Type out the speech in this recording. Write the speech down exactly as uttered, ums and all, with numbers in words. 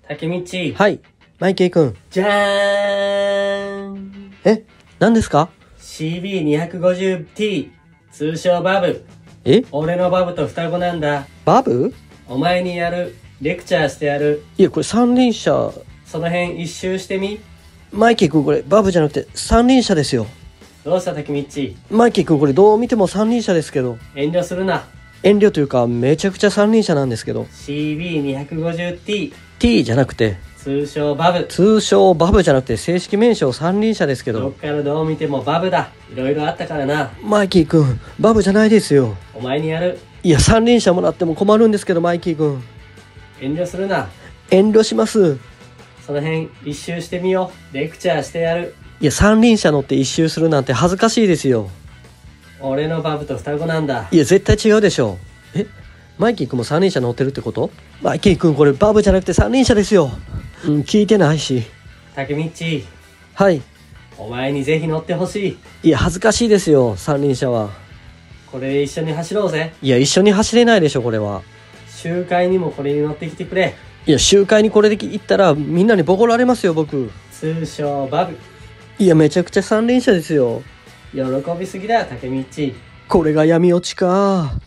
竹道。 はい。マイケイ君。 じゃーん。 え、何ですか？ シービーにひゃくごじゅうティー、通称バブ。 え俺のバブと双子なんだ。 バブ？ お前にやる。レクチャーしてやる。 いや、これ三輪車。 その辺一周してみ。 マイケイ君これバブじゃなくて三輪車ですよ。 どうした竹道。 マイケイ君これどう見ても三輪車ですけど。 遠慮するな。 遠慮というかめちゃくちゃ三輪車なんですけど。 シービーにひゃくごじゅうティー、 T じゃなくて、 通称バブ。 通称バブじゃなくて正式名称三輪車ですけど。 どっからどう見てもバブだ。いろいろあったからな。 マイケイ君バブじゃないですよ。 お前にやる。 いや、三輪車もらっても困るんですけど、マイケイ君。 遠慮するな。 遠慮します。 その辺一周してみよう。レクチャーしてやる。 いや、三輪車乗って一周するなんて恥ずかしいですよ。 俺のバブと双子なんだ。 いや、絶対違うでしょ。え、マイキー君も三輪車乗ってるってこと？マイキー君これバブじゃなくて三輪車ですよ。うん、聞いてないし。 竹道。 はい。 お前にぜひ乗ってほしい。 いや、恥ずかしいですよ、三輪車は。 これで一緒に走ろうぜ。 いや、一緒に走れないでしょ、これは。 集会にもこれに乗ってきてくれ。 いや、集会にこれで行ったらみんなにボコられますよ、僕。 通称バブ。 いや、めちゃくちゃ三輪車ですよ。 喜びすぎだ、竹道。 これが闇落ちか。